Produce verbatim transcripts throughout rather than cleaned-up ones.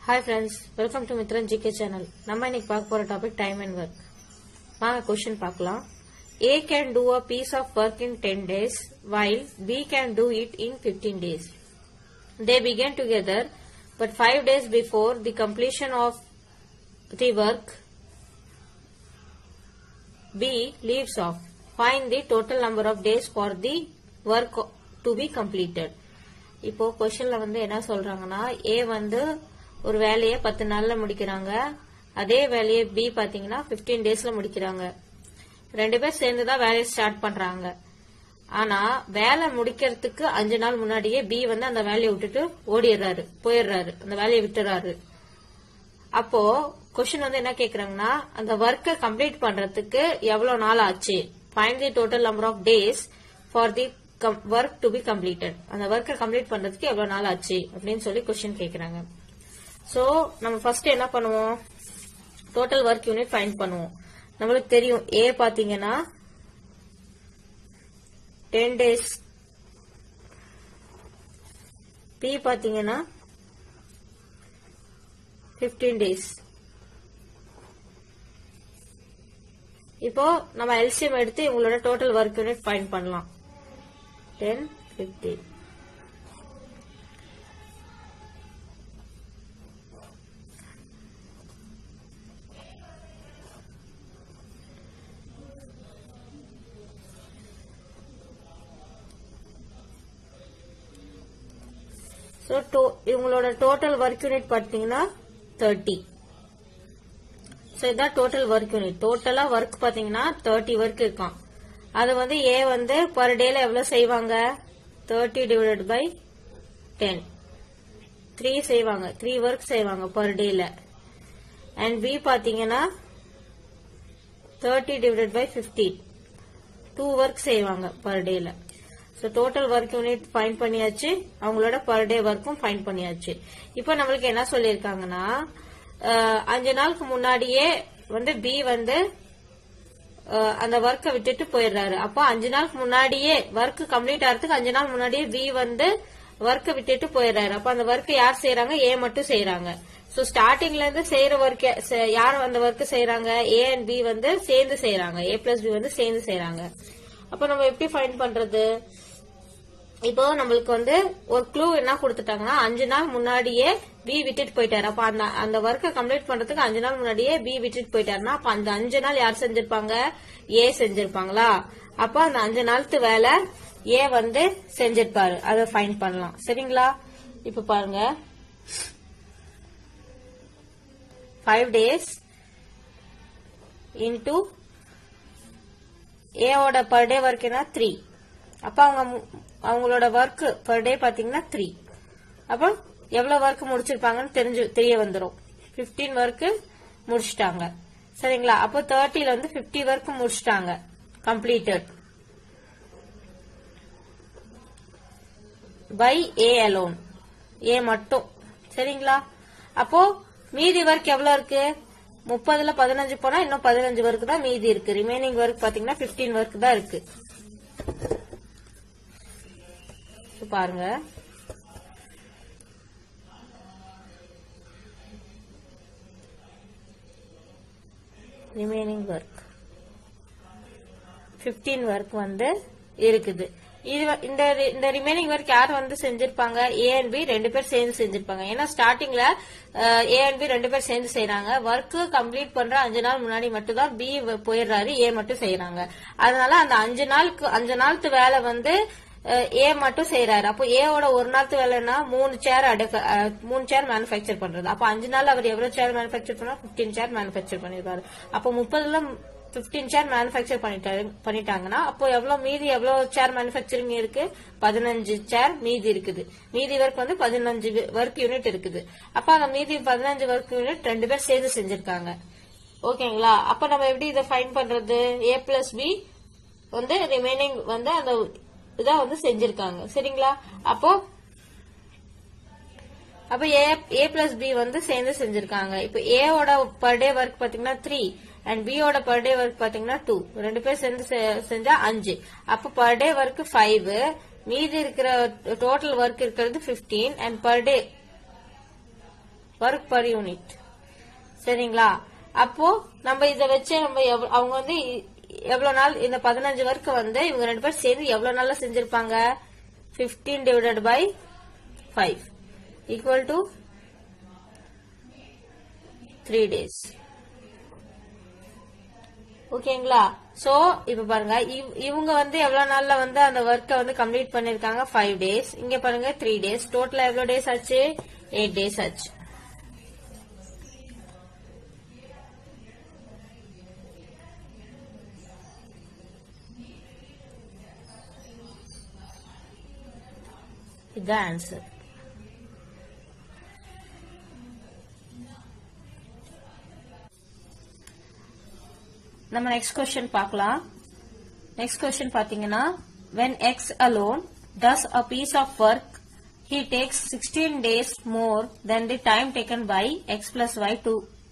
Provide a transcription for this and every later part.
Hi friends, welcome to Mitran G K channel. நம்ம இன்னைக்கு பார்க்க போற டாபிக் டைம் அண்ட் ஒர்க். வாங்க क्वेश्चन பார்க்கலாம். A can do a piece of work in ten days while B can do it in fifteen days. They began together, but five days before the completion of the work, B leaves off. Find the total number of days for the work to be completed. இப்போ क्वेश्चनல வந்து என்ன சொல்றாங்கன்னா A வந்து ஒரு வேலையை பத்து நாள்ல முடிக்கிறாங்க, அதே வேலையை பி பாத்தீங்கன்னா பிப்டீன் டேஸ்ல முடிக்கிறாங்க. ரெண்டு பேர் சேர்ந்துதான் வேலையை ஸ்டார்ட் பண்றாங்க. ஆனா வேலை முடிக்கிறதுக்கு அஞ்சு நாள் முன்னாடியே பி வந்து அந்த வேலையை விட்டுட்டு ஓடிடுறாரு, போயிடுறாரு, அந்த வேலையை விட்டுறாரு. அப்போ கொஸ்டின் வந்து என்ன கேக்குறாங்கன்னா அந்த ஒர்க்கை கம்ப்ளீட் பண்றதுக்கு எவ்வளவு நாள் ஆச்சு, find the total number of days for the work to be completed. அந்த ஒர்க்கை கம்ப்ளீட் பண்றதுக்கு எவ்வளவு நாள் ஆச்சு அப்படின்னு சொல்லி கொஸ்டின் கேக்குறாங்க. சோ நம்ம ஃபர்ஸ்ட் என்ன பண்ணுவோம், டோட்டல் ஒர்க் யூனிட் ஃபைண்ட் பண்ணுவோம். நம்மளுக்கு தெரியும் ஏ பாத்தீங்கன்னா டென் டேஸ், பி பாத்தீங்கன்னா பிப்டீன் டேஸ். இப்போ நம்ம எல்சிஎம் எடுத்து உங்களோட டோட்டல் ஒர்க் யூனிட் ஃபைண்ட் பண்ணலாம். டென் பிப்டீன் சோ இவங்களோட டோட்டல் ஒர்க் யூனிட் பாத்தீங்கன்னா தேர்ட்டி. சோ இதான் டோட்டல் ஒர்க் யூனிட். டோட்டலா ஒர்க் பாத்தீங்கன்னா தேர்ட்டி ஒர்க் இருக்கான். அது வந்து ஏ வந்து பர் டேல எவ்வளவு செய்வாங்க, thirty divided by ten, three செய்வாங்க, த்ரீ ஒர்க் செய்வாங்க பர் டேல. அண்ட் பி பாத்தீங்கன்னா thirty divided by fifteen, two work செய்வாங்க பர் டேல. So total work unit find பண்ணியாச்சு, அவங்களோட பர் டே ஒர்க்கும் ஃபைண்ட் பண்ணியாச்சு. இப்போ நம்மளுக்கு என்ன சொல்லிருக்காங்கன்னா அஞ்சு நாளுக்கு முன்னாடியே வந்து பி வந்து அந்த ஒர்க்கை விட்டுட்டு போயிடுறாரு. அப்போ அஞ்சு நாளுக்கு முன்னாடியே ஒர்க் கம்ப்ளீட் ஆகிறதுக்கு அஞ்சு நாள் முன்னாடியே பி வந்து ஒர்க்கை விட்டுட்டு போயிடுறாரு. அப்ப அந்த ஒர்க் யார் செய்யறாங்க, ஏ மட்டும் செய்யறாங்க. சோ ஸ்டார்டிங்ல இருந்து செய்யற ஒர்க் யார் அந்த ஒர்க் செய்யறாங்க, ஏ அண்ட் பி வந்து சேர்ந்து செய்யறாங்க, ஏ பிளஸ் பி வந்து சேர்ந்து செய்யறாங்க. அப்ப நம்ம எப்படி ஃபைண்ட் பண்றது, இப்போ நம்மளுக்கு வந்து ஒரு க்ளூ என்ன கொடுத்துட்டாங்கன்னா அஞ்சு நாள் முன்னாடியே பி விட்டுட்டு போயிட்டாரு. அப்ப அந்த அந்த ஒர்க்கை கம்ப்ளீட் பண்றதுக்கு அஞ்சு நாள் முன்னாடியே பி விட்டுட்டு போயிட்டாருன்னா அப்ப அந்த அஞ்சு நாள் யார் செஞ்சிருப்பாங்க, ஏ செஞ்சிருப்பாங்களா? அப்ப அந்த அஞ்சு நாளுக்கு வேலை ஏ வந்து செஞ்சிருப்பாரு, அதை ஃபைண்ட் பண்ணலாம். சரிங்களா? இப்ப பாருங்க, ஃபைவ் டேஸ் இன்டூ ஏவோட பர் டே ஒர்க் என்ன த்ரீ. அப்ப அவங்க அவங்களோட ஒர்க் பர் டே பாத்தீங்கன்னா த்ரீ. அப்ப எவ்வளவு ஒர்க் முடிச்சிருப்பாங்கன்னு தெரிஞ்சு தெரிய வந்துடும். பிப்டீன் ஒர்க் முடிச்சிட்டாங்க. சரிங்களா? அப்போ தேர்ட்டில வந்து பிப்டி ஒர்க் முடிச்சிட்டாங்க, completed by A alone, A மட்டும். சரிங்களா? அப்போ மீதி ஒர்க் எவ்வளவு இருக்கு, முப்பதுல பதினஞ்சு போனா இன்னும் பதினஞ்சு ஒர்க் தான் மீதி இருக்கு. ரிமைனிங் ஒர்க் பாத்தீங்கன்னா பிப்டீன் ஒர்க் தான் இருக்கு. பாருங்க, ரிமைனிங் ஒர்க் பிப்டீன் ஒர்க் வந்து இருக்குது. இந்த ரிமைனிங் ஒர்க் யார் வந்து செஞ்சிருப்பாங்க, ஏ அண்ட் பி ரெண்டு பேர் சேர்ந்து செஞ்சிருப்பாங்க. ஏன்னா ஸ்டார்டிங்ல ஏ அண்ட் பி ரெண்டு பேர் சேர்ந்து செய்யறாங்க. ஒர்க் கம்ப்ளீட் பண்ற அஞ்சு நாள் முன்னாடி மட்டும் தான் பி போயிடுறாரு, ஏ மட்டும் செய்யறாங்க. அதனால அந்த அஞ்சு நாளுக்கு அஞ்சு நாளுக்கு வேலை வந்து ஏ மட்டும் செய்யறாரு. அப்போ ஏவோட ஒரு நாள் வேலைன்னா மூணு சேர் மூணு சேர் மேனுபேக்சர் பண்றது. அப்ப அஞ்சு நாள் அவர் எவ்வளவு சேர் மேனுபேக்சர் பண்ணா பிப்டீன் சேர் மேனுபேக்சர் பண்ணிருக்காரு. அப்போ முப்பதுல பிப்டீன் சேர் மேனுபேக்சர் பண்ணிட்டாங்கன்னா அப்போ எவ்வளவு மீதி எவ்வளவு சேர் மேனுபேக்சரிங் இருக்கு, பதினஞ்சு சேர் மீதி இருக்குது. மீதி ஒர்க் வந்து பதினஞ்சு ஒர்க் யூனிட் இருக்குது. அப்ப அந்த மீதி பதினஞ்சு ஒர்க் யூனிட் ரெண்டு பேர் சேர்ந்து செஞ்சிருக்காங்க. ஓகேங்களா? அப்ப நம்ம எப்படி இதை ஃபைண்ட் பண்றது, ஏ பிளஸ் பி வந்து ரிமைனிங் வந்து அந்த இதான் வந்து செஞ்சிருக்காங்க. சரிங்களா? அப்போ அப்ப ஏ பிளஸ் பி வந்து சேர்ந்து செஞ்சிருக்காங்க. இப்ப ஏவோட பர் டே ஒர்க் பாத்தீங்கன்னா த்ரீ அண்ட் பியோட பர் டே ஒர்க் பாத்தீங்கன்னா டூ. ரெண்டு பேர் சேர்ந்து செஞ்சா அஞ்சு. அப்ப பர் டே ஒர்க் ஃபைவ், மீதி இருக்கிற டோட்டல் ஒர்க் இருக்கிறது fifteen and per day work per unit. சரிங்களா? அப்போ நம்ம இத வச்சு நம்ம அவங்க வந்து எவ்வளவு நாள் இந்த பதினஞ்சு ஒர்க் வந்து இவங்க ரெண்டு பேரும் சேர்ந்து எவ்வளவு நாள்ல செஞ்சிருப்பாங்க? fifteen divided by five equal to three days. ஓகேங்களா? சோ இப்ப பாருங்க இவங்க வந்து எவ்வளவு நாள்ல வந்து அந்த ஒர்க்க வந்து கம்ப்ளீட் பண்ணிருக்காங்க? five days. இங்க பாருங்க three days. டோட்டலா எவ்வளவு டேஸ் ஆச்சு? eight days ஆச்சு. இதுதான் ஆன்சர். நம்ம நெக்ஸ்ட் क्वेश्चन பார்க்கலாம். நெக்ஸ்ட் क्वेश्चन பாத்தீங்கன்னா when x alone does a piece of work he takes sixteen days more than the time taken by x plus y to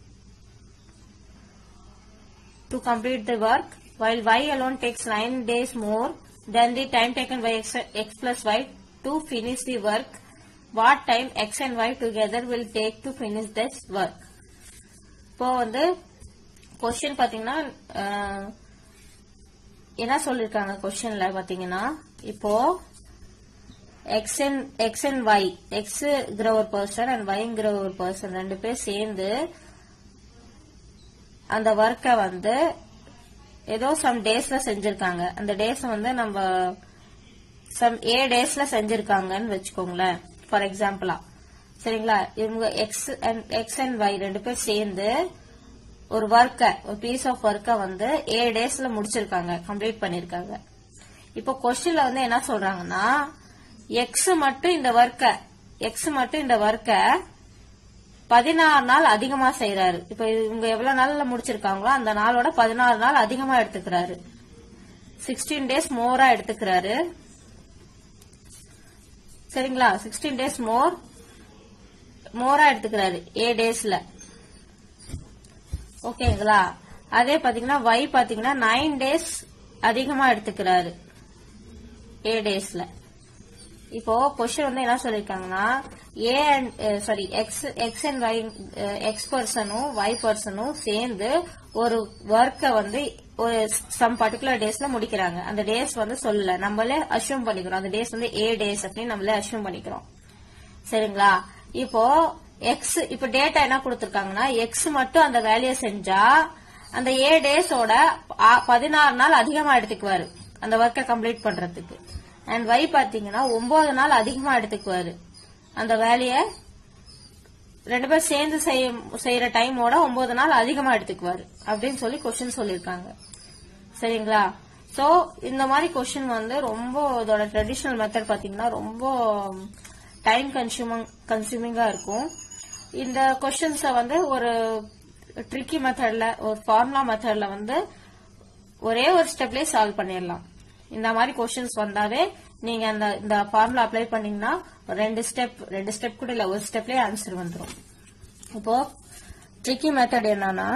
to complete the work, while y alone takes nine days more than the time taken by x, x plus y to finish the work. What time x and y together will take to finish this work? இப்போ வந்து question பாத்தீங்கன்னா என்ன சொல்லிருக்காங்க क्वेश्चनல பாத்தீங்கன்னா இப்போ x and x and y xங்கற ஒரு person and yங்கற ஒரு person ரெண்டு பேர் சேர்ந்து அந்த வர்க்க வந்து ஏதோ சம் டேஸ்ல செஞ்சிருக்காங்க. அந்த டேஸ் வந்து நம்ம சம் ஏ டேஸ்ல செஞ்சிருக்காங்கன்னு வெச்சுக்கோங்களேன் ஃபார் எக்ஸாம்பிளா. சரிங்களா? இவங்க x and x and y ரெண்டு பேர் சேர்ந்து ஒரு வர்க்க ஒரு பீஸ் ஆஃப் வர்க்க வந்து ஏ டேஸ்ல முடிச்சிருக்காங்க, கம்ப்ளீட் பண்ணிருக்காங்க. இப்போ क्वेश्चनல வந்து என்ன சொல்றாங்கன்னா எக்ஸ் மட்டும் இந்த வர்க்க எக்ஸ் மட்டும் இந்த வர்க்க பதினாறு நாள் அதிகமா செய்யறாரு. இப்ப இவங்க எவ்வளவு நாள்ல முடிச்சிருக்காங்களோ அந்த நாளோட பதினாறு நாள் அதிகமா எடுத்துக்கிறாரு. Sixteen days மோரா எடுத்துக்கிறாரு. சரிங்களா? சிக்ஸ்டீன் டேஸ் மோர் மோரா எடுத்துக்கிறாரு ஏ டேஸ்ல. ஓகேங்களா? அதே பாத்தீங்கன்னா y பாத்தீங்கன்னா நைன் டேஸ் அதிகமா எடுத்துக்கிறாரு ஏ டேஸ்ல. இப்போ क्वेश्चन வந்து என்ன சொல்லிருக்காங்கன்னா A and sorry X X and y X பர்சனும் y பர்சனும் சேர்ந்து ஒரு ஒர்க்க வந்து ஒரு சம் பர்டிகுலர் டேஸ்ல முடிக்கிறாங்க. அந்த டேஸ் வந்து சொல்லல, நம்மளே அஷ்யூம் பண்ணிக்கிறோம். அந்த டேஸ் வந்து ஏ டேஸ் அப்படின்னு நம்மளே அஷ்யூம் பண்ணிக்கிறோம். சரிங்களா? இப்போ எக்ஸ் இப்ப டேட்டா என்ன கொடுத்திருக்காங்கன்னா எக்ஸ் மட்டும் அந்த வேலையை செஞ்சா அந்த ஏ டேஸோட பதினாறு நாள் அதிகமா எடுத்துக்குவாரு அந்த ஒர்க்கை கம்ப்ளீட் பண்றதுக்கு. அண்ட் y பாத்தீங்கன்னா ஒன்பது நாள் அதிகமா எடுத்துக்குவாரு அந்த வேலையை ரெண்டு பேர் சேர்ந்து செய்யற டைமோட ஒன்பது நாள் அதிகமா எடுத்துக்குவாரு அப்படின்னு சொல்லி क्वेश्चन சொல்லிருக்காங்க. சரிங்களா? சோ இந்த மாதிரி क्वेश्चन வந்து ரொம்ப இதோட ட்ரெடிஷனல் மெத்தட் பாத்தீங்கன்னா ரொம்ப டைம் கன்சூமிங் கன்சூமிங்கா இருக்கும். இந்த क्वेश्चंस வந்து ஒரு ட்ரிக்கி மெத்தட்ல ஒரு ஃபார்முலா மெத்தட்ல வந்து ஒரே ஒரு ஸ்டெப்லயே சால்வ் பண்ணிடலாம். இந்த மாதிரி क्वेश्चंस வந்தாவே நீங்க அந்த இந்த ஃபார்முலா அப்ளை பண்ணீங்கன்னா ரெண்டு ஸ்டெப் ரெண்டு ஸ்டெப் கூட இல்ல ஒரு ஸ்டெப்லயே ஆன்சர் வந்துடும். இப்போ ட்ரிக்கி மெத்தட் என்னன்னா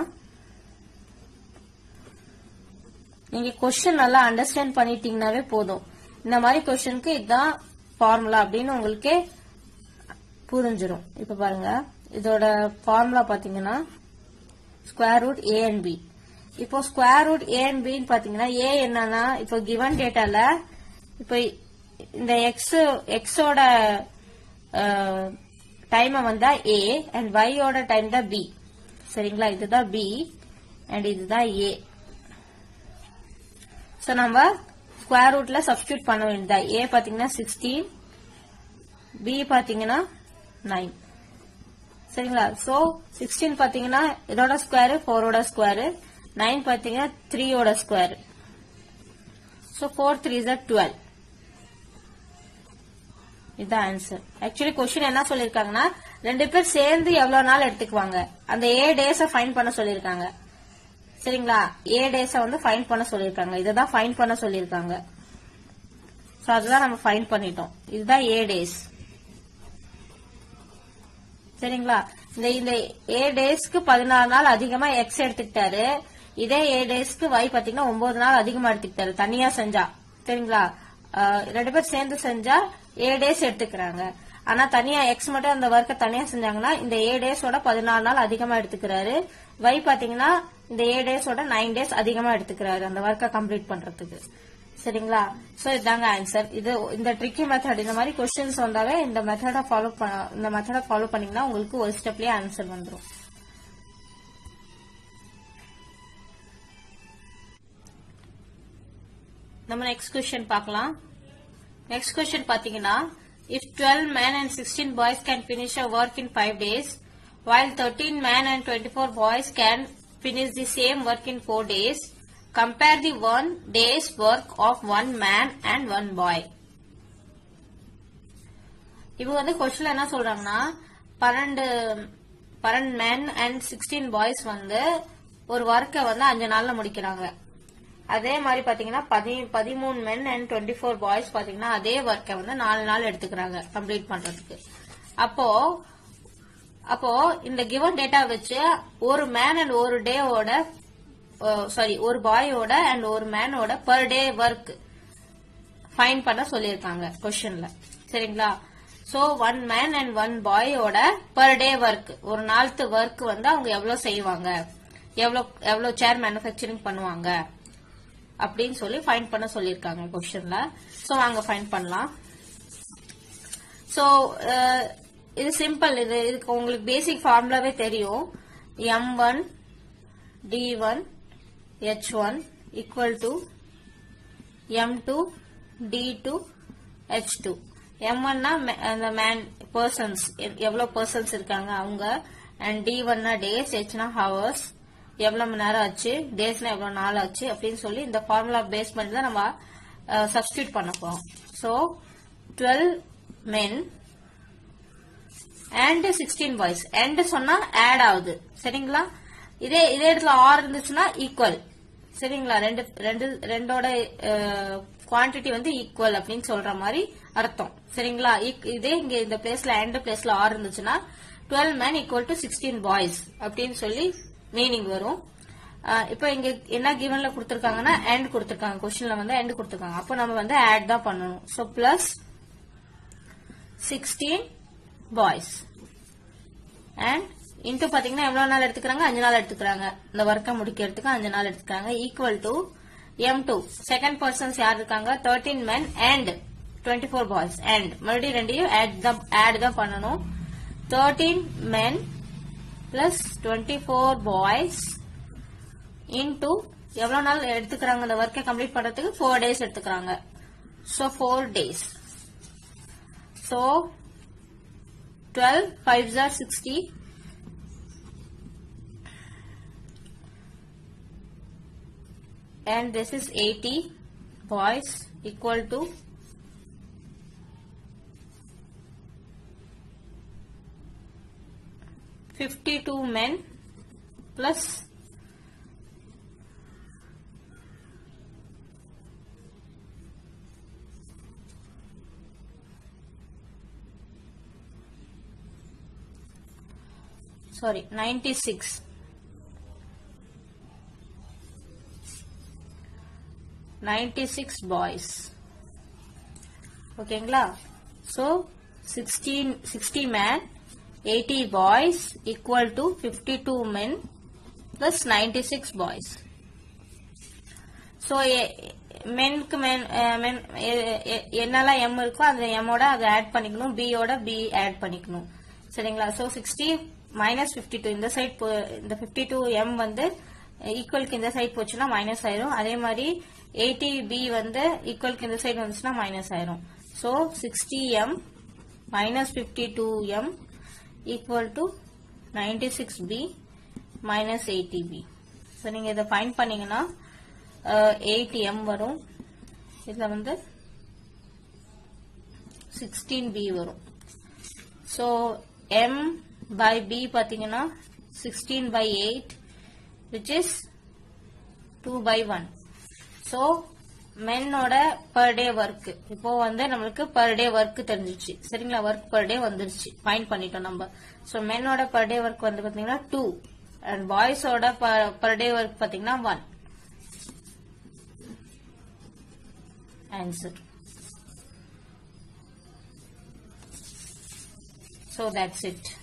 நீங்க क्वेश्चन நல்லா அண்டர்ஸ்டாண்ட் பண்ணிட்டீங்கன்னாவே போதும். இந்த மாதிரி क्वेश्चनக்கு இதுதான் ஃபார்முலா அப்படின்னு உங்களுக்கே புரிஞ்சிடும். இப்ப பாருங்க இதோட ஃபார்முலா பாத்தீங்கன்னா square root A and B. இப்போ square root A and B பாத்தீங்கன்னா ஏ என்னன்னா இப்போ கிவன் டேட்டால இப்போ இந்த எக்ஸ் எக்ஸோட டைம் வந்தா ஏ அண்ட் ஒய்யோட டைம் தான் பி. சரிங்களா? இதுதான் பி அண்ட் இதுதான் ஏ. சோ நம்ம ஸ்கொயர் ரூட்ல சப்ஸ்டியூட் பண்ண வேண்டியதா. ஏ பாத்தீங்கன்னா சிக்ஸ்டீன், பி பாத்தீங்கன்னா நைன். சரிங்களா? சோ சிக்ஸ்டீன் பாத்தீங்கன்னா இதோட ஸ்கொயர் ஃபோரோட ஸ்கொயர், நைன் பாத்தீங்கன்னா த்ரீயோட square. So four three is twelve. இதுதான் ஆன்சர். ஆக்சுவலி क्वेश्चन என்ன சொல்லிருக்காங்கன்னா ரெண்டு பேர் சேர்ந்து எவ்வளவு நாள் எடுத்துக்குவாங்க அந்த ஏ டேஸ ஃபைண்ட் பண்ண சொல்லிருக்காங்க. சரிங்களா? ஏ டேஸ வந்து ஃபைண்ட் பண்ண சொல்லிருக்காங்க. இததான் ஃபைண்ட் பண்ண சொல்லிருக்காங்க. சோ அதுதான் நம்ம ஃபைண்ட் பண்ணிட்டோம். இதுதான் ஏ டேஸ். சரிங்களா? இந்த இந்த ஏ டேஸ்க்கு பதினாறு நாள் அதிகமா எக்ஸ் எடுத்துக்கிட்டாரு. இதே ஏ டேஸ்க்கு y பாத்தீங்கன்னா ஒன்பது நாள் அதிகமா எடுத்துக்கிட்டாரு தனியா செஞ்சா. சரிங்களா? ரெண்டு பேர் சேர்ந்து செஞ்சா ஏ டேஸ் எடுத்துக்கிறாங்க. ஆனா தனியா எக்ஸ் மட்டும் அந்த ஒர்க்கை தனியா செஞ்சாங்கன்னா இந்த ஏ டேஸோட பதினாலு நாள் அதிகமா எடுத்துக்கிறாரு. ஒய் பாத்தீங்கன்னா இந்த ஏ டேஸோட நைன் டேஸ் அதிகமா எடுத்துக்கிறாரு அந்த ஒர்க்கை கம்ப்ளீட் பண்றதுக்கு. சரிங்களா? சோ இதாங்க ஆன்சர். இது இந்த ட்ரிக்கி மெத்தட். இந்த மாதிரி கொஸ்டின்ஸ் வந்தாவே இந்த மெத்தடை ஃபாலோ இந்த மெத்தடை ஃபாலோ பண்ணீங்கன்னா உங்களுக்கு ஒரு ஸ்டெப்லயே ஆன்சர் வந்துடும். நம்ம நெக்ஸ்ட் क्वेश्चन பார்க்கலாம். நெக்ஸ்ட் क्वेश्चन பாத்தீங்கன்னா, if twelve men and sixteen boys can finish a work in five days while thirteen men and twenty-four boys can finish the same work in four days, compare the one day's work of one man and one boy. இப்போ வந்து क्वेश्चनல என்ன சொல்றாங்கன்னா, பன்னெண்டு பன்னெண்டு men and sixteen boys வந்து ஒரு ஒர்க்கை வந்து அஞ்சு நாள்ல முடிக்கிறாங்க. அதே மாதிரி பாத்தீங்கன்னா பதிமூணு men and twenty four boys பாத்தீங்கன்னா அதே ஒர்க்கை வந்து நாலு நாள் எடுத்துக்கிறாங்க கம்ப்ளீட் பண்றதுக்கு. அப்போ அப்போ இந்த கிவன் டேட்டா வச்சு ஒரு மேன் அண்ட் ஒரு டேவோட சாரி ஒரு பாயோட அண்ட் ஒரு மேனோட பர் டே ஒர்க் ஃபைண்ட் பண்ண சொல்லியிருக்காங்க கொஸ்டின்ல. சரிங்களா? So one man and one பாயோட பர் டே ஒர்க், ஒரு நாளுக்கு ஒர்க் வந்து அவங்க எவ்வளவு செய்வாங்க, எவ்வளவு எவ்வளவு சேர் மேனுஃபேக்சரிங் பண்ணுவாங்க அப்படின்னு சொல்லி ஃபைண்ட் பண்ண சொல்லியிருக்காங்க क्वेश्चनல. சோ வாங்க ஃபைண்ட் பண்ணலாம். சோ இது சிம்பிள். இது இதுக்கு உங்களுக்கு பேசிக் ஃபார்முலாவே தெரியும். M one D one H one equal to M two D two H two. M ஒன்னா அந்த மேன் பர்சன்ஸ், எவ்வளவு பர்சன்ஸ் இருக்காங்க அவங்க, அண்ட் டி ஒன்னா டேஸ், ஹெச்னா ஹவர்ஸ், எவ்வளவு மணி நேரம் ஆச்சு, டேஸ்னா எவ்வளவு நாள் ஆச்சு அப்படின்னு சொல்லி இந்த ஃபார்முலா பேஸ் பண்ணி தான் நம்ம சப்ஸ்டியூட் பண்ண போறோம். So twelve men and sixteen boys. And சொன்னா ஆட் ஆகுது. சரிங்களா? இதே இதே இடத்துல ஆர் இருந்துச்சுன்னா ஈக்குவல். சரிங்களா? ரெண்டு ரெண்டு ரெண்டோட குவான்டிட்டி வந்து ஈக்குவல் அப்படின்னு சொல்ற மாதிரி அர்த்தம். சரிங்களா? இதே இங்க இந்த பிளேஸ்ல அண்ட் பிளேஸ்ல ஆர் இருந்துச்சுன்னா twelve men equal to sixteen boys அப்படின்னு சொல்லி மீனிங் வரும். இப்போ இங்க என்ன கிவன்ல கொடுத்திருக்காங்கன்னா அண்ட் கொடுத்திருக்காங்க. क्वेश्चनல வந்து அண்ட் கொடுத்திருக்காங்க. அப்போ நம்ம வந்து ஆட் தான் பண்ணணும். So plus sixteen boys and into பாத்தீங்கன்னா எவ்வளவு நாள் எடுத்துக்கிறாங்க, அஞ்சு நாள் எடுத்துக்கிறாங்க. இந்த ஒர்க்கை முடிக்கிறதுக்கு அஞ்சு நாள் எடுத்துக்கிறாங்க. Equal to M two second persons யார் இருக்காங்க, thirteen men and twenty four boys. And மறுபடியும் ரெண்டையும் ஆட் தான் பண்ணணும். Thirteen men plus twenty-four boys into எவ்வளவு நாள் எடுத்துக்கிறாங்க இந்த ஒர்க்கை கம்ப்ளீட் பண்றதுக்கு, four days எடுத்துக்கிறாங்க. so four days. so twelve fives are sixty and this is eighty boys equal to fifty-two men plus sorry ninety-six ninety-six boys. ஓகேங்களா? so sixteen sixty men eighty boys equal to fifty-two men plus ninety-six boys. so மென்க்கு மென் மென் என்னெல்லாம் M இருக்கோ அந்த எம்மோட அதை add பண்ணிக்கணும், B ஓட B add பண்ணிக்கணும். சரிங்களா? so sixty minus fifty-two இந்த சைட் இந்த fifty-two m வந்து ஈக்குவலுக்கு இந்த சைட் போச்சுன்னா மைனஸ் ஆயிரும். அதே மாதிரி eighty b வந்து ஈக்குவலுக்கு இந்த சைட் வந்துச்சுன்னா மைனஸ் ஆயிரும். so sixty m minus fifty-two m equal to ninety-six b minus eighty b. so நீங்க இதை ஃபைண்ட் பண்ணீங்கன்னா eighty m வரும். இதுல வந்து sixteen b வரும். so m by b பாத்தீங்கன்னா sixteen by eight which is two by one. so மென்னோட per day work இப்போ வந்து நம்மளுக்கு பர் டே ஒர்க் தெரிஞ்சிச்சு. சரிங்களா? ஒர்க் பர் டே வந்துருச்சு, ஃபைண்ட் பண்ணிட்டோம் நம்ம. சோ மென்னோட பர் டே ஒர்க் வந்து பாத்தீங்கன்னா டூ அண்ட் பாய்ஸோட பர் டே ஒர்க் பாத்தீங்கன்னா one. Answer. So that's it.